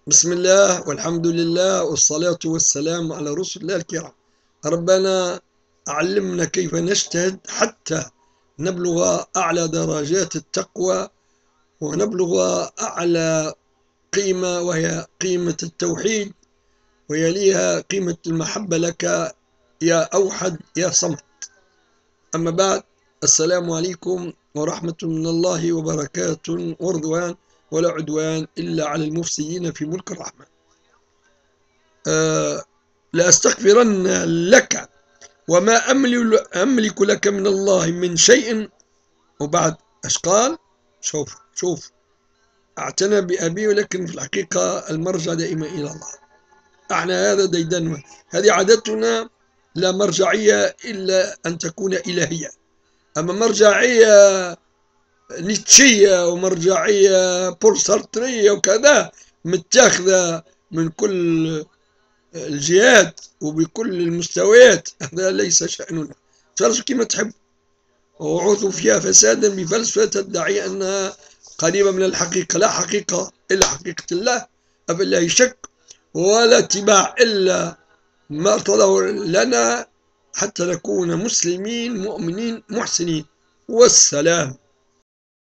بسم الله والحمد لله والصلاة والسلام على رسل الله الكرام. ربنا علمنا كيف نجتهد حتى نبلغ أعلى درجات التقوى ونبلغ أعلى قيمة، وهي قيمة التوحيد، ويليها قيمة المحبة لك يا أوحد يا صمد. أما بعد، السلام عليكم ورحمة من الله وبركاته ورضوان، ولا عدوان إلا على المفسدين في ملك الرحمن. لأستغفرن لك وما أملك لك من الله من شيء. وبعد ايش قال؟ شوف اعتنى بأبي، ولكن في الحقيقة المرجع دائما إلى الله. احنا هذا ديدننا، هذه عادتنا. لا مرجعية إلا أن تكون إلهية. أما مرجعية نيتشية ومرجعية بولسارترية وكذا متاخذة من كل الجهات وبكل المستويات، هذا ليس شأننا. فلسفة كما تحب، وعوثوا فيها فسادا بفلسفة تدعي أنها قريبة من الحقيقة. لا حقيقة إلا حقيقة الله، أفلا شك، ولا اتباع إلا ما ارتضاه لنا حتى نكون مسلمين مؤمنين محسنين. والسلام.